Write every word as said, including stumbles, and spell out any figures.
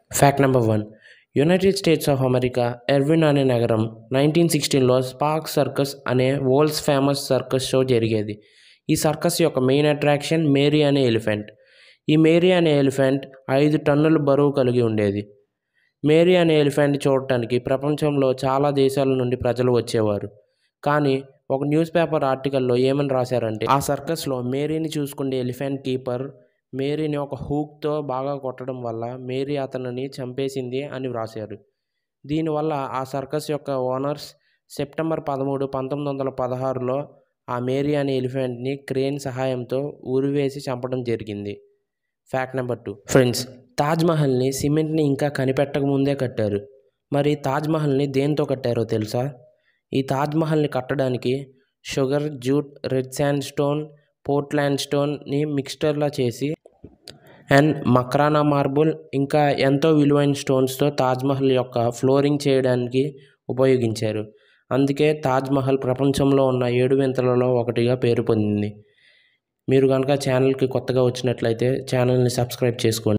Fact number one. United States of America Erwin అనే నగరం nineteen సిక్స్టీన్లో స్పార్క్ సర్కస్ అనే వరల్డ్స్ ఫేమస్ సర్కస్ షో జరిగేది. ఈ సర్కస్ యొక్క మెయిన్ అట్రాక్షన్ మేరీ అనే ఎలిఫెంట్. ఈ మేరీ అనే ఎలిఫెంట్ ఐదు టన్నుల బరువు కలిగి ఉండేది. మేరీ అనే ఎలిఫెంట్ చూడటానికి ప్రపంచంలో చాలా దేశాల నుండి ప్రజలు వచ్చేవారు. కానీ ఒక న్యూస్ పేపర్ ఆర్టికల్లో ఏమని రాశారంటే, ఆ సర్కస్లో మేరీని చూసుకునే ఎలిఫెంట్ కీపర్ మేరీని ఒక హూక్తో బాగా కొట్టడం వల్ల మేరీ అతనిని చంపేసింది అని వ్రాశారు. దీనివల్ల ఆ సర్కస్ యొక్క ఓనర్స్ సెప్టెంబర్ పదమూడు పంతొమ్మిది వందల పదహారులో ఆ మేరీ అనే ఎలిఫెంట్ని క్రేన్ సహాయంతో ఉరివేసి చంపడం జరిగింది. Fact number two. ఫ్రెండ్స్, తాజ్మహల్ని సిమెంట్ని ఇంకా కనిపెట్టక ముందే కట్టారు. మరి తాజ్మహల్ని దేంతో కట్టారో తెలుసా? ఈ తాజ్మహల్ని కట్టడానికి sugar, jute, red sand stone, Portland స్టోన్ని మిక్స్చర్లా చేసి అండ్ మక్రానా మార్బుల్ ఇంకా ఎంతో విలువైన స్టోన్స్తో తాజ్మహల్ యొక్క ఫ్లోరింగ్ చేయడానికి ఉపయోగించారు. అందుకే తాజ్మహల్ ప్రపంచంలో ఉన్న ఏడు వింతలలో ఒకటిగా పేరు పొందింది. మీరు కనుక ఛానల్కి కొత్తగా వచ్చినట్లయితే ఛానల్ని సబ్స్క్రైబ్ చేసుకోండి.